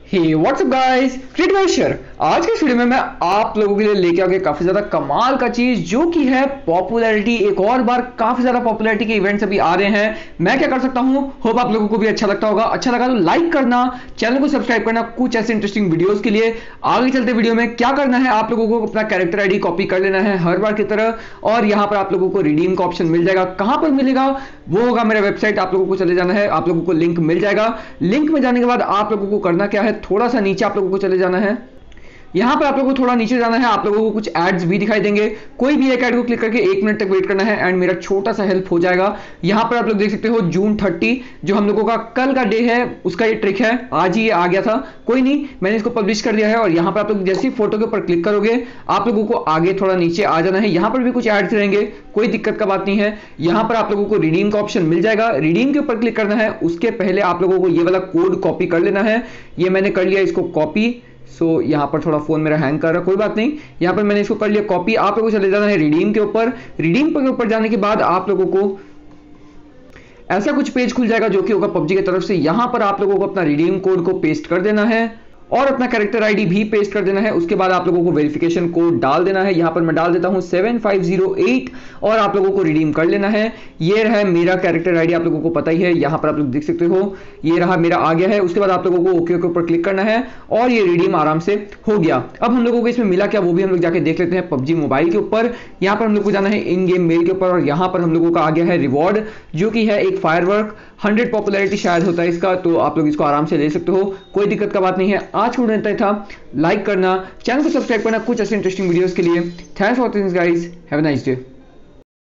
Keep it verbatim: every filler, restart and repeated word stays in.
हे WhatsApp guys, creative. आज के इस वीडियो में मैं आप लोगों के लिए लेके आ गया काफी ज्यादा कमाल का चीज जो कि है पॉपुलैरिटी। एक और बार काफी ज्यादा पॉपुलैरिटी के इवेंट्स अभी आ रहे हैं। मैं क्या कर सकता हूं, होप आप लोगों को भी अच्छा लगता होगा। अच्छा लगा तो लाइक करना, चैनल को सब्सक्राइब करना कुछ ऐसे इंटरेस्टिंग वीडियोस के लिए। आगे चलते वीडियो में क्या करना है, आप लोगों को अपना कैरेक्टर आईडी कॉपी कर लेना है हर बार की तरह, और यहां पर आप लोगों को रिडीम का ऑप्शन मिल जाएगा। कहां पर मिलेगा वो होगा मेरा वेबसाइट, आप लोगों को चले जाना है, आप लोगों को लिंक मिल जाएगा। लिंक में जाने के बाद आप लोगों को करना क्या है, थोड़ा सा नीचे आप लोगों को चले जाना है। यहां पर आप लोगों को थोड़ा नीचे जाना है, आप लोगों को कुछ एड्स भी दिखाई देंगे। कोई भी एक ऐड को क्लिक करके एक मिनट तक वेट करना है एंड मेरा छोटा सा हेल्प हो जाएगा। यहां पर आप लोग देख सकते हो जून तीस जो हम लोगों का कल का डे है, उसका ये ट्रिक है। आज ही ये आ गया था, कोई नहीं, मैंने इसको पब्लिश कर दिया है। और यहां पर आप लोग जैसे ही फोटो के ऊपर क्लिक करोगे आप लोगों को आगे थोड़ा नीचे आ जाना है। यहां पर भी कुछ एड्स रहेंगे, कोई दिक्कत का बात नहीं है। यहां पर आप लोगों को रिडीम का ऑप्शन मिल जाएगा, रिडीम के ऊपर क्लिक करना है। उसके पहले आप लोगों को ये वाला कोड कॉपी कर लेना है। ये मैंने कर लिया इसको कॉपी। सो so, यहाँ पर थोड़ा फोन मेरा हैंग कर रहा है, कोई बात नहीं। यहाँ पर मैंने इसको कर लिया कॉपी। आप लोगों को चले जाना है रिडीम के ऊपर। रिडीम के ऊपर जाने के बाद आप लोगों को ऐसा कुछ पेज खुल जाएगा जो कि होगा पबजी की तरफ से। यहाँ पर आप लोगों को अपना रिडीम कोड को पेस्ट कर देना है और अपना कैरेक्टर आईडी भी पेस्ट कर देना है। उसके बाद आप लोगों को वेरिफिकेशन कोड डाल देना है। यहाँ पर मैं डाल देता हूँ सेवन फाइव जीरो एट और आप लोगों को रिडीम कर लेना है। ये रहा मेरा कैरेक्टर आईडी, आप लोगों को पता ही है। यहाँ पर आप लोग देख सकते हो ये रहा मेरा आ गया है। उसके बाद आप लोगों को ओके के ऊपर क्लिक करना है और ये रिडीम आराम से हो गया। अब हम लोगों को इसमें मिला क्या वो भी हम लोग जाके देख लेते हैं पबजी मोबाइल के ऊपर। यहाँ पर हम लोग को जाना है इन गेम मेल के ऊपर और यहाँ पर हम लोगों का आ गया है रिवॉर्ड जो कि है एक फायरवर्क। हंड्रेड पॉपुलैरिटी शायद होता है इसका, तो आप लोग इसको आराम से ले सकते हो, कोई दिक्कत का बात नहीं है। आज को इतना ही था, लाइक करना, चैनल को सब्सक्राइब करना कुछ ऐसे इंटरेस्टिंग वीडियोस के लिए। Thanks for watching guys, have a nice day.